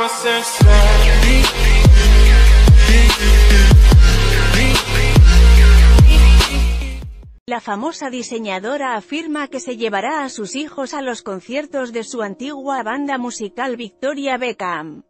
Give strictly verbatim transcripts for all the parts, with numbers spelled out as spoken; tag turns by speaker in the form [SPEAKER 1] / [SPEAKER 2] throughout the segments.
[SPEAKER 1] La famosa diseñadora afirma que se llevará a sus hijos a los conciertos de su antigua banda musical Victoria Beckham.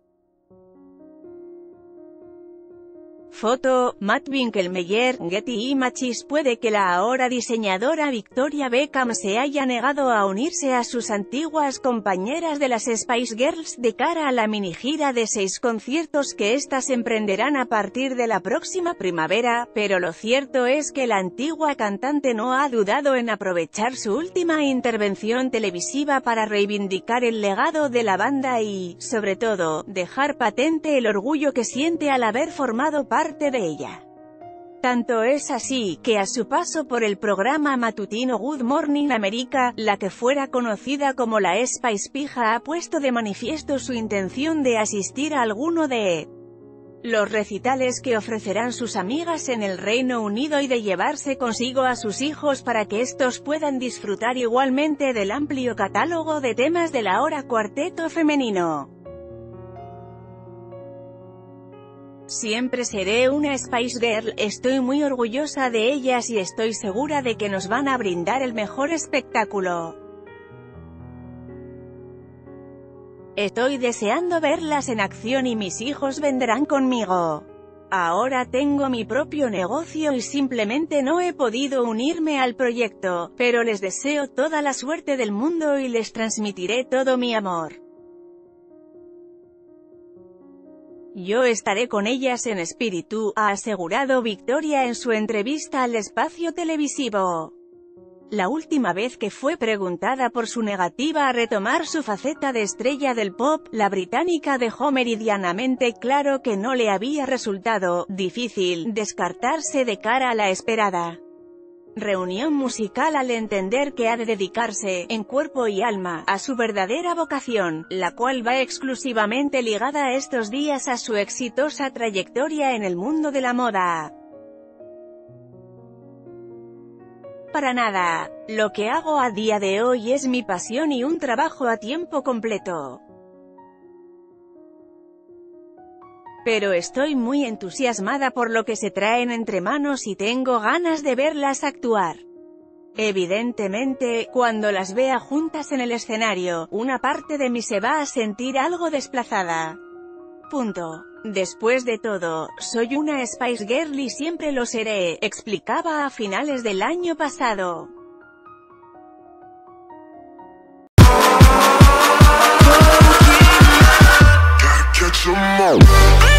[SPEAKER 1] Foto, Matt Winkelmeyer, Getty Images. Puede que la ahora diseñadora Victoria Beckham se haya negado a unirse a sus antiguas compañeras de las Spice Girls de cara a la minigira de seis conciertos que éstas emprenderán a partir de la próxima primavera, pero lo cierto es que la antigua cantante no ha dudado en aprovechar su última intervención televisiva para reivindicar el legado de la banda y, sobre todo, dejar patente el orgullo que siente al haber formado parte de ella. Tanto es así, que a su paso por el programa matutino Good Morning America, la que fuera conocida como la Spice Pija ha puesto de manifiesto su intención de asistir a alguno de los recitales que ofrecerán sus amigas en el Reino Unido y de llevarse consigo a sus hijos para que estos puedan disfrutar igualmente del amplio catálogo de temas del ahora cuarteto femenino. Siempre seré una Spice Girl, estoy muy orgullosa de ellas y estoy segura de que nos van a brindar el mejor espectáculo. Estoy deseando verlas en acción y mis hijos vendrán conmigo. Ahora tengo mi propio negocio y simplemente no he podido unirme al proyecto, pero les deseo toda la suerte del mundo y les transmitiré todo mi amor. Yo estaré con ellas en espíritu, ha asegurado Victoria en su entrevista al espacio televisivo. La última vez que fue preguntada por su negativa a retomar su faceta de estrella del pop, la británica dejó meridianamente claro que no le había resultado difícil descartarse de cara a la esperada reunión musical al entender que ha de dedicarse, en cuerpo y alma, a su verdadera vocación, la cual va exclusivamente ligada estos días a su exitosa trayectoria en el mundo de la moda. Para nada. Lo que hago a día de hoy es mi pasión y un trabajo a tiempo completo. Pero estoy muy entusiasmada por lo que se traen entre manos y tengo ganas de verlas actuar. Evidentemente, cuando las vea juntas en el escenario, una parte de mí se va a sentir algo desplazada. Punto. Después de todo, soy una Spice Girl y siempre lo seré, explicaba a finales del año pasado.
[SPEAKER 2] Gotta catch 'em all.